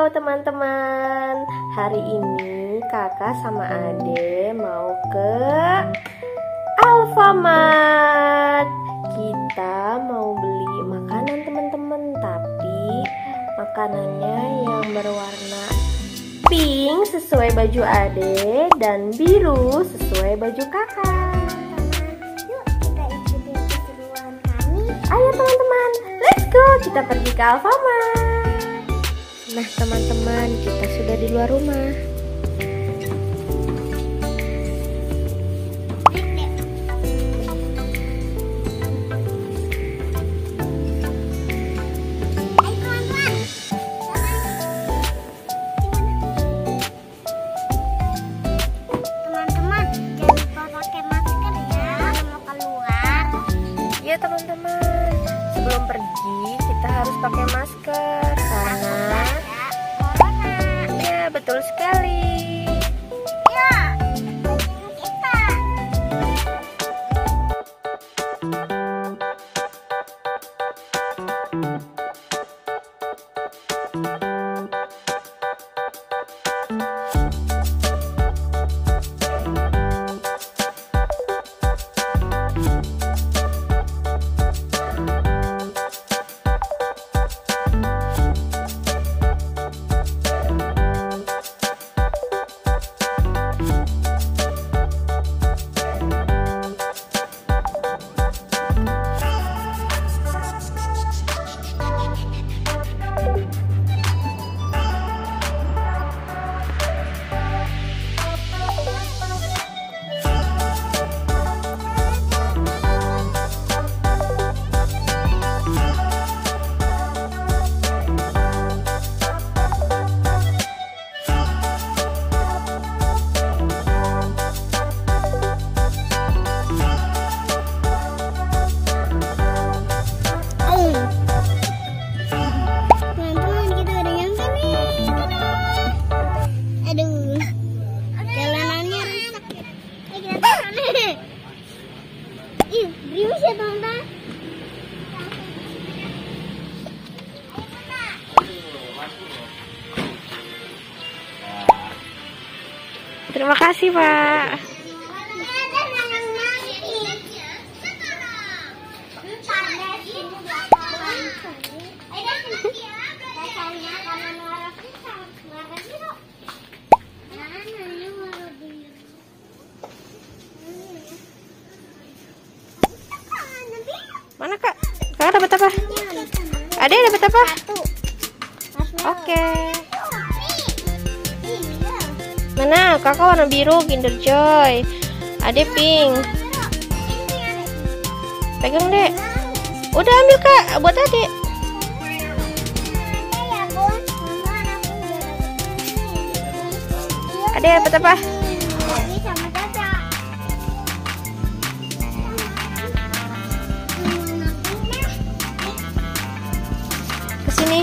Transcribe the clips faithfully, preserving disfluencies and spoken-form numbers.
Halo teman-teman, hari ini Kakak sama Adik mau ke Alfamart. Kita mau beli makanan teman-teman, tapi makanannya yang berwarna pink sesuai baju Adik dan biru sesuai baju Kakak. Yuk kita ikuti keseruan kami. Ayo teman-teman, let's go, kita pergi ke Alfamart. Nah teman-teman, kita sudah di luar rumah. Teman-teman, jangan lupa pakai masker ya kalau mau keluar. Iya teman-teman, sebelum pergi kita harus pakai masker karena ya betul sekali. Ya, kita. Terima kasih Pak. Mana Kak? Kakak dapat apa? Adik dapat apa? Oke. Mana? Kakak warna biru, Kinder Joy. Adik pink. Pegang dek. Udah ambil Kak, buat Adik. Adik dapat apa? Kesini.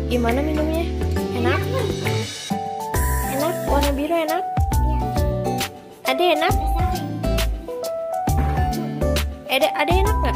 Gimana minumnya? Enak? Enak? Warna biru enak? Ade enak? Ade, ade enak nggak?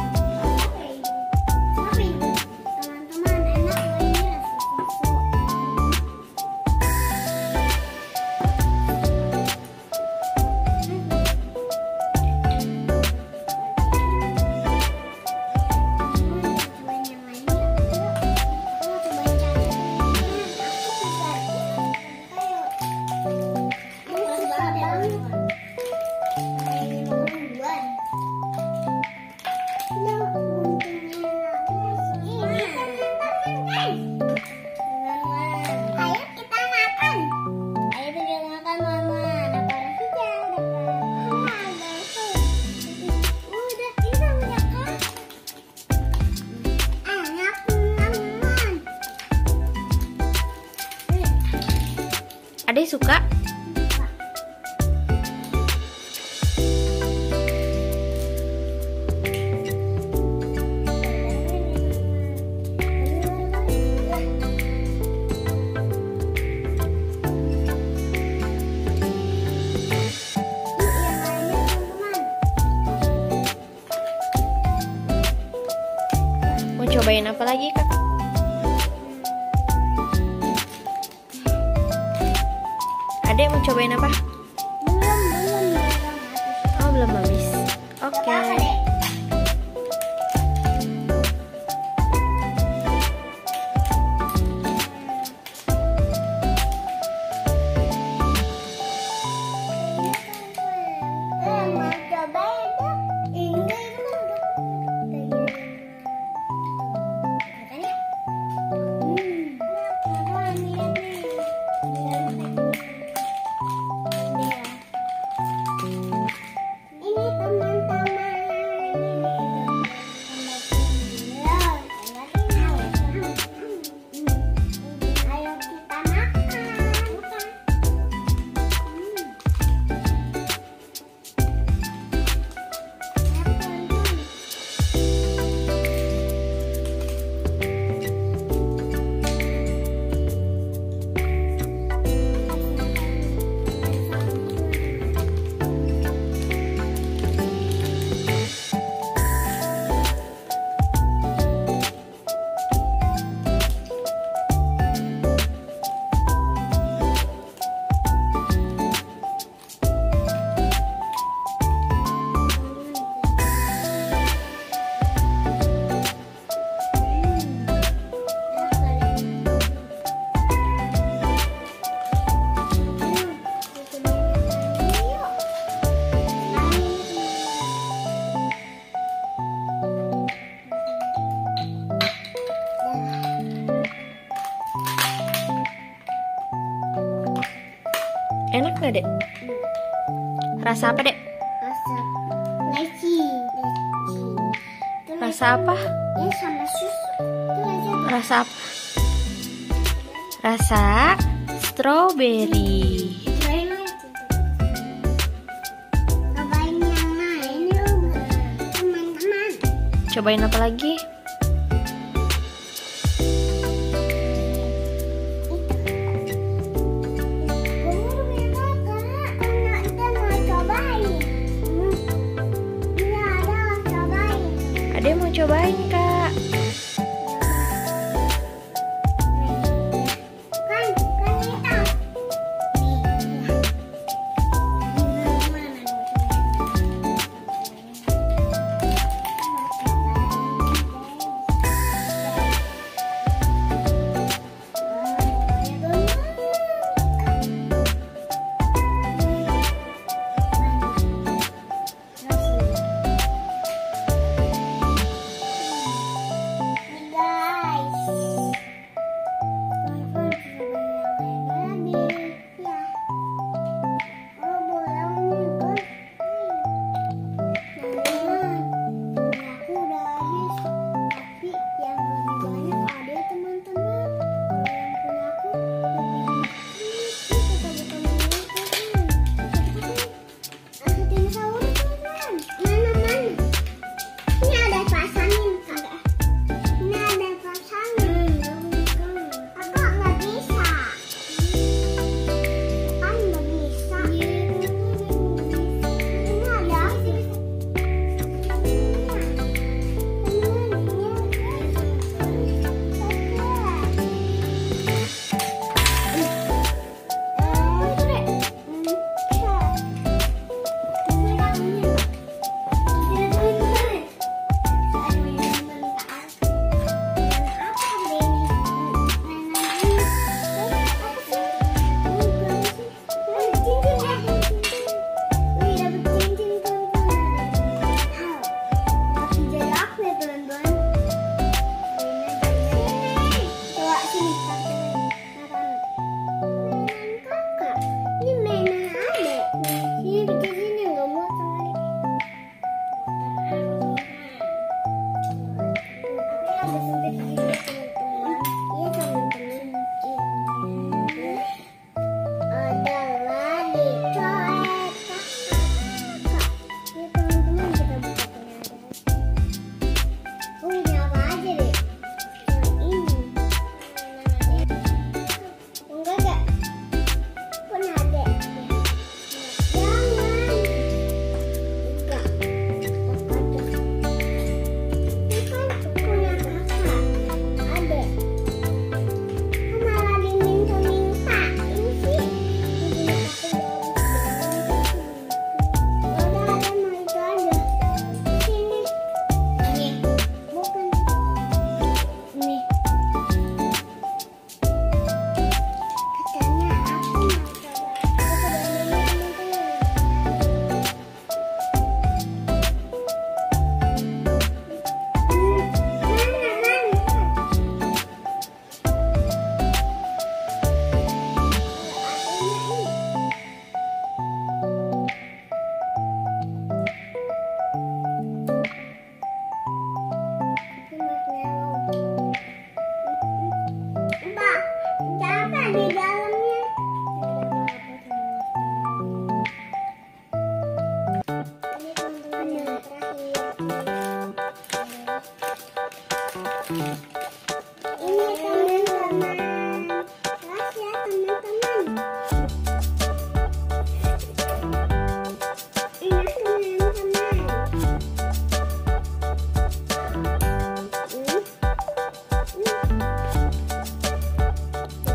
Ade suka? Mau cobain apa lagi, Kak? Adek mau cobain apa? Belum, belum, belum. Oh, belum habis. Oke. Okay. Enak gak, Dek? Rasa apa, Dek? Rasa leci. Rasa apa? Ini sama susu. Itu aja. Rasa apa? Rasa strawberry. Cobain yang lain yuk, teman-teman. Cobain apa lagi? Ade mau cobain, Kak. Kan, kan itu. Nih,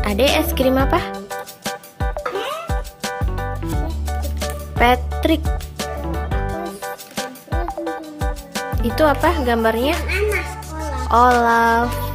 Adek, es krim apa? Patrick. Itu apa gambarnya? Anak sekolah. Olaf.